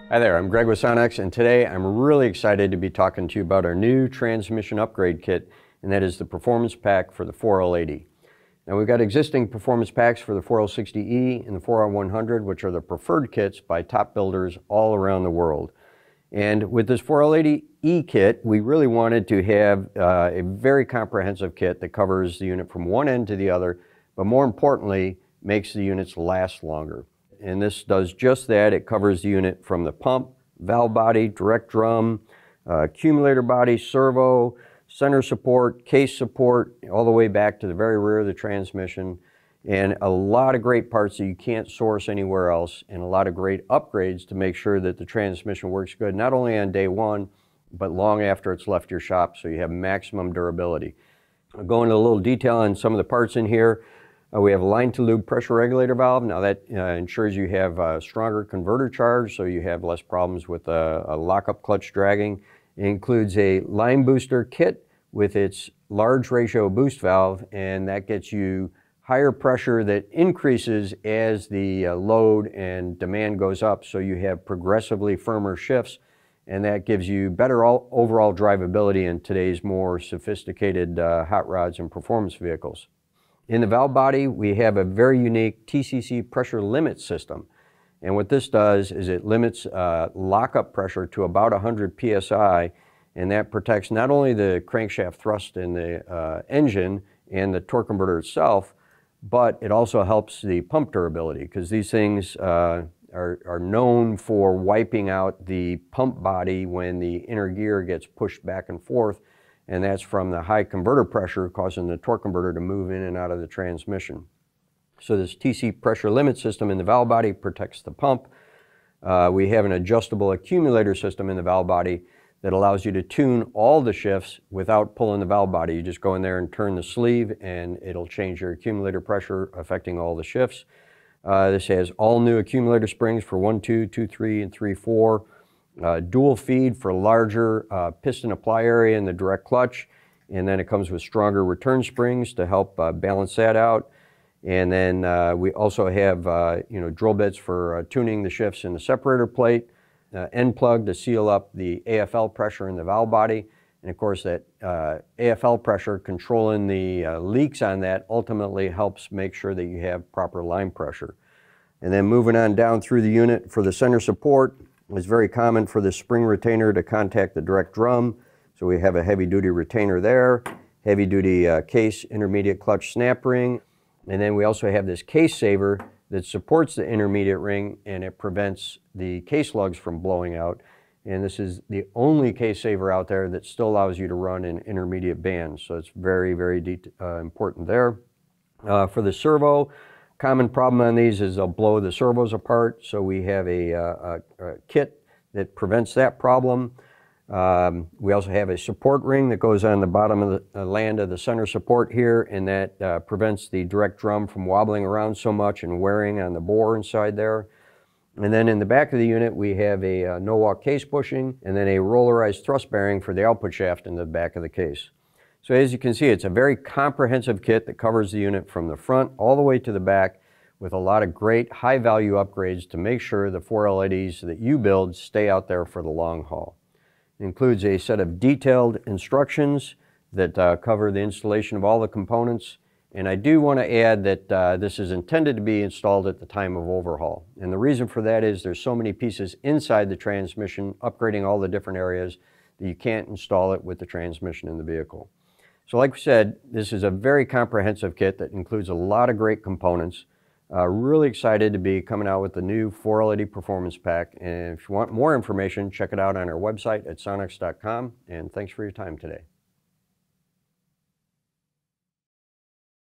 Hi there, I'm Greg with Sonnax, and today I'm really excited to be talking to you about our new transmission upgrade kit, and that is the Performance Pack for the 4L80. Now we've got existing performance packs for the 4L60E and the 4R100, which are the preferred kits by top builders all around the world. And with this 4L80E kit, we really wanted to have a very comprehensive kit that covers the unit from one end to the other, but more importantly, makes the units last longer. And this does just that. It covers the unit from the pump, valve body, direct drum, accumulator body, servo, center support, case support, all the way back to the very rear of the transmission, and a lot of great parts that you can't source anywhere else, and a lot of great upgrades to make sure that the transmission works good, not only on day one, but long after it's left your shop, so you have maximum durability. I'll go into a little detail on some of the parts in here. We have a line-to-lube pressure regulator valve. Now that ensures you have a stronger converter charge, so you have less problems with a lockup clutch dragging. It includes a line booster kit with its large ratio boost valve, and that gets you higher pressure that increases as the load and demand goes up, so you have progressively firmer shifts, and that gives you better overall drivability in today's more sophisticated hot rods and performance vehicles. In the valve body, we have a very unique TCC pressure limit system. And what this does is it limits lockup pressure to about 100 psi, and that protects not only the crankshaft thrust in the engine and the torque converter itself, but it also helps the pump durability, because these things are known for wiping out the pump body when the inner gear gets pushed back and forth, and that's from the high converter pressure causing the torque converter to move in and out of the transmission. So this TC pressure limit system in the valve body protects the pump. We have an adjustable accumulator system in the valve body that allows you to tune all the shifts without pulling the valve body. You just go in there and turn the sleeve, and it'll change your accumulator pressure, affecting all the shifts. This has all new accumulator springs for 1, 2, 2, 3, and 3, 4. Dual feed for larger piston apply area in the direct clutch, and then it comes with stronger return springs to help balance that out. And then we also have drill bits for tuning the shifts in the separator plate, end plug to seal up the AFL pressure in the valve body, and of course that AFL pressure, controlling the leaks on that, ultimately helps make sure that you have proper line pressure. And then moving on down through the unit, for the center support, it's very common for the spring retainer to contact the direct drum, so we have a heavy-duty retainer there, heavy-duty case intermediate clutch snap ring, and then we also have this case saver that supports the intermediate ring, and it prevents the case lugs from blowing out. And this is the only case saver out there that still allows you to run in intermediate bands, so it's very, very important there. For the servo, common problem on these is they'll blow the servos apart, so we have a kit that prevents that problem. We also have a support ring that goes on the bottom of the land of the center support here, and that prevents the direct drum from wobbling around so much and wearing on the bore inside there. And then in the back of the unit, we have a no-walk case bushing, and then a rollerized thrust bearing for the output shaft in the back of the case. So as you can see, it's a very comprehensive kit that covers the unit from the front all the way to the back, with a lot of great high-value upgrades to make sure the 4L80s that you build stay out there for the long haul. It includes a set of detailed instructions that cover the installation of all the components, and I do want to add that this is intended to be installed at the time of overhaul. And the reason for that is there's so many pieces inside the transmission, upgrading all the different areas, that you can't install it with the transmission in the vehicle. So like we said, this is a very comprehensive kit that includes a lot of great components. Really excited to be coming out with the new 4L80 Performance Pack. And if you want more information, check it out on our website at sonnax.com. And thanks for your time today.